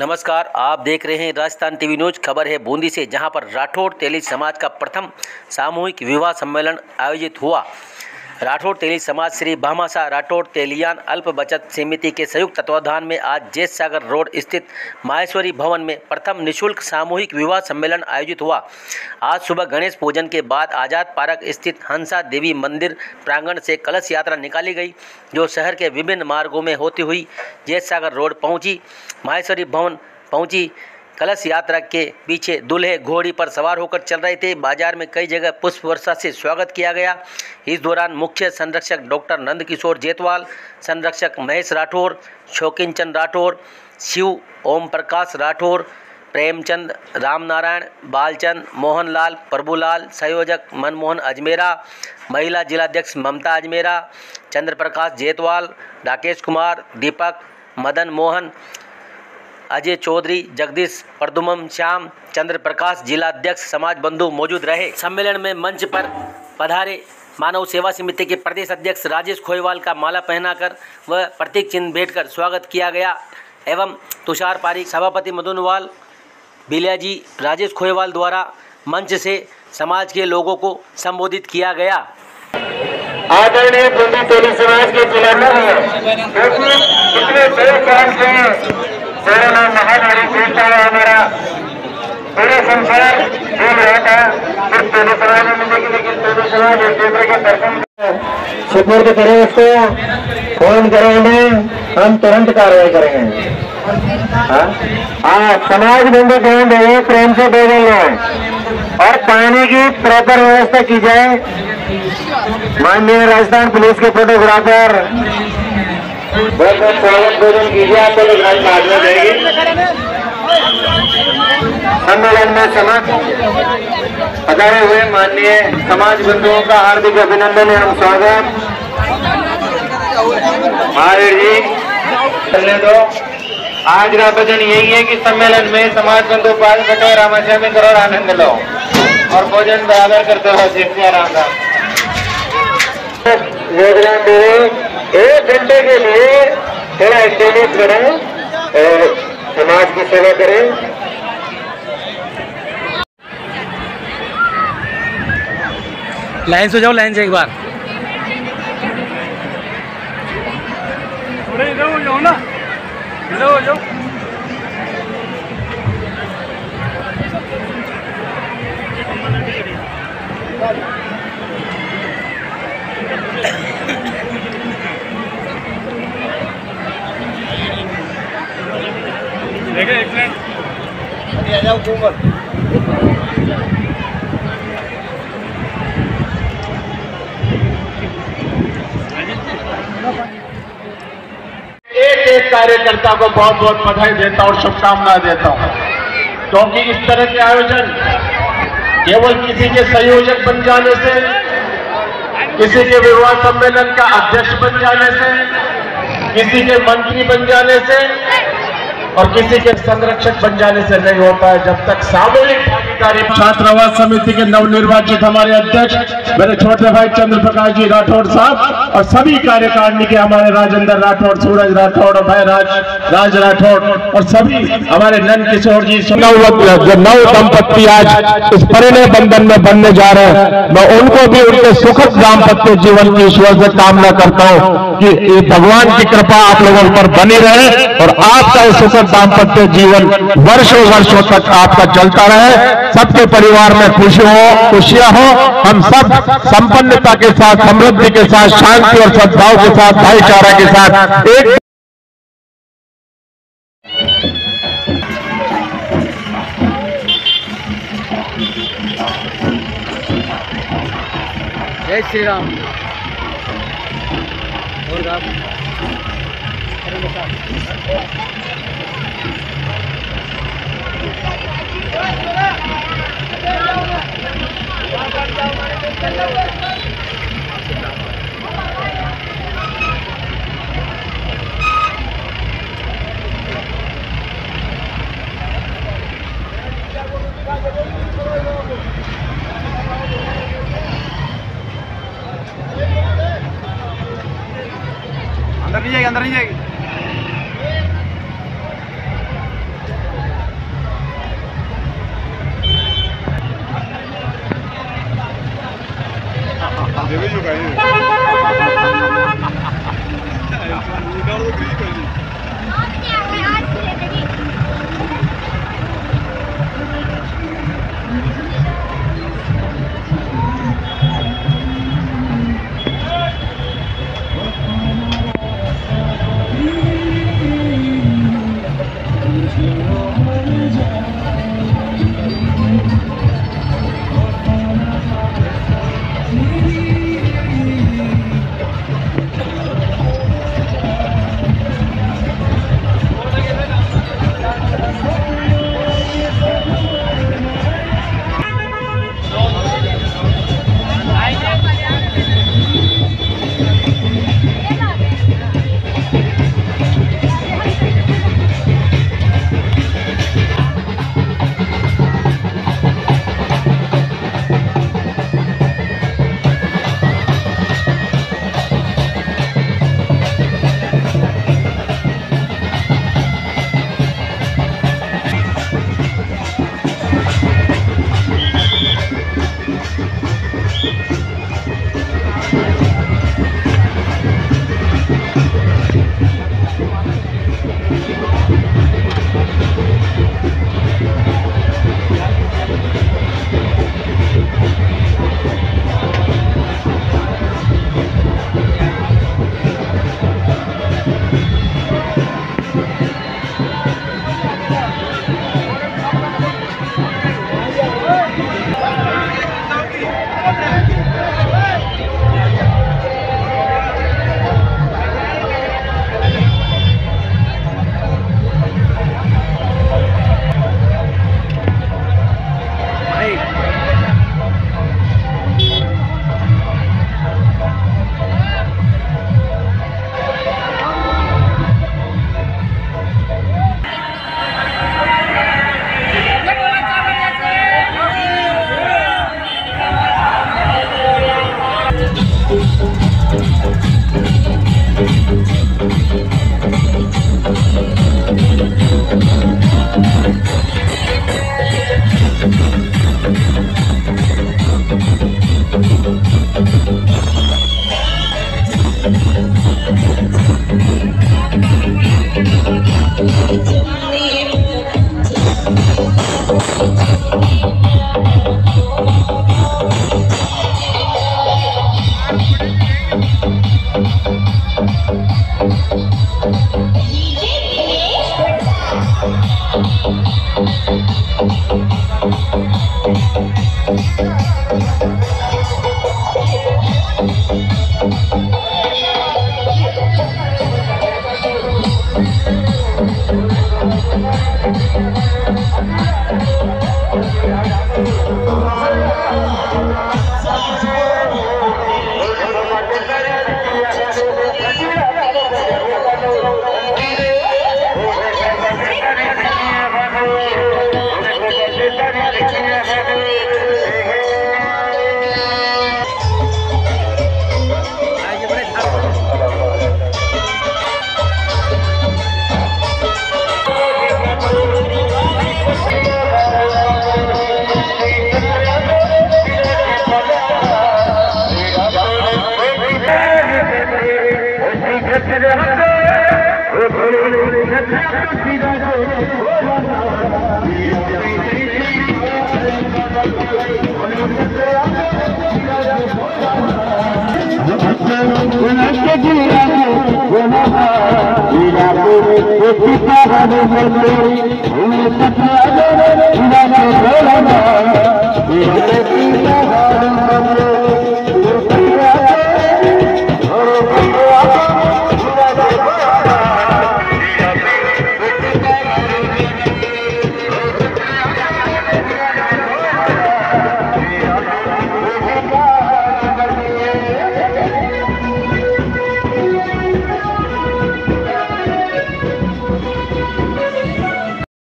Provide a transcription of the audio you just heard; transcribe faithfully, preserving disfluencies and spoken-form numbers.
नमस्कार, आप देख रहे हैं राजस्थान टीवी न्यूज। खबर है बूंदी से, जहां पर राठौड़ तेली समाज का प्रथम सामूहिक विवाह सम्मेलन आयोजित हुआ। राठौड़ तेली समाज श्री भामाशाह राठौड़ तेलियान अल्प बचत समिति के संयुक्त तत्वाधान में आज जैत सागर रोड स्थित माहेश्वरी भवन में प्रथम निःशुल्क सामूहिक विवाह सम्मेलन आयोजित हुआ। आज सुबह गणेश पूजन के बाद आज़ाद पार्क स्थित हंसा देवी मंदिर प्रांगण से कलश यात्रा निकाली गई, जो शहर के विभिन्न मार्गों में होती हुई जैत सागर रोड पहुंची। माहेश्वरी भवन पहुंची कलश यात्रा के पीछे दूल्हे घोड़ी पर सवार होकर चल रहे थे। बाजार में कई जगह पुष्प वर्षा से स्वागत किया गया। इस दौरान मुख्य संरक्षक डॉक्टर नंदकिशोर जेतवाल, संरक्षक महेश राठौड़, शौकीन चंद राठौड़, शिव ओम प्रकाश राठौड़, प्रेमचंद, रामनारायण, बालचंद, मोहनलाल, प्रभुलाल, संयोजक मनमोहन अजमेरा, महिला जिलाध्यक्ष ममता अजमेरा, चंद्र प्रकाश जेतवाल, राकेश कुमार, दीपक, मदन मोहन, अजय चौधरी, जगदीश, प्रदुमन श्याम, चंद्र प्रकाश, जिला अध्यक्ष समाज बंधु मौजूद रहे। सम्मेलन में मंच पर पधारे मानव सेवा समिति के प्रदेश अध्यक्ष राजेश खोईवाल का माला पहनाकर व प्रतीक चिन्ह भेंटकर स्वागत किया गया एवं तुषार पारीक, सभापति मदनवाल, बिलियाजी, राजेश खोईवाल द्वारा मंच से समाज के लोगों को संबोधित किया गया। आदरणीय बूंदी तेली समाज के जिलाधर पिछले दो साल से मेरा नाम महानारी देता है। हमारा पूरे संसार बोल रहा था सिर्फ तेली समाज में मिलेगी, लेकिन तेली समाज एक दूसरे के दर्शन सुपुर्द करें, उसको फोन करेंगे, हम तुरंत कार्रवाई करेंगे। हाँ, समाज बंधु ध्यान देंगे, प्रेम से बोल रहे और पानी की प्रॉपर व्यवस्था की जाए। माननीय राजस्थान पुलिस के फोटोग्राफर बहुत बहुत स्वागत भोजन कीजिए, आपको लोग बाद में देंगे। सम्मेलन में समाज पधारे हुए माननीय समाज बंधुओं का हार्दिक अभिनंदन एवं स्वागत। महावीर जी चलने दो। आज का वचन यही है कि सम्मेलन में समाज बंधु पाल बटो रामाश्यामी करो और आनंद लो और भोजन बराबर करते हो। शिव राम राम योगदान दे। एक घंटे के लिए थोड़ा एक्टिविटी करें और समाज की सेवा करें। लाइन से जाओ, लाइन से एक बार थोड़े इधर हो जाओ ना, इधर हो जाओ। देखिए एक मिनट आ जाओ ऊपर। एक एक कार्यकर्ता को बहुत बहुत बधाई देता और शुभकामनाएं देता हूं, क्योंकि इस तरह के आयोजन केवल किसी के संयोजक बन जाने से, किसी के विवाह सम्मेलन का अध्यक्ष बन जाने से, किसी के मंत्री बन जाने से और किसी के संरक्षक बन जाने से नहीं होता है। जब तक सामूहिक भागीदारी। छात्रावास समिति के नवनिर्वाचित हमारे अध्यक्ष मेरे छोटे भाई चंद्र प्रकाश जी राठौड़ साहब और सभी कार्यकारिणी के हमारे राजेंद्र राठौड़, सूरज राठौड़ और भाई राज राज राठौड़ और सभी हमारे नंद किशोर जी, जो नव दंपत्ति आज इस परिणय बंधन में बनने जा रहे हैं, मैं उनको भी उनके सुखद दाम्पत्य जीवन की ईश्वर से कामना करता हूँ कि ये भगवान की कृपा आप लोगों पर बनी रहे और आपका सुखद दाम्पत्य जीवन वर्षों वर्षों तक आपका चलता रहे। सबके परिवार में खुशी हो, खुशियां हो, हम सब संपन्नता के साथ, समृद्धि के साथ, शांति और सद्भाव के साथ, भाईचारा के साथ एक जय श्री राम। और आप अंदर नहीं जाएगी, अंदर नहीं जाएगी। Ila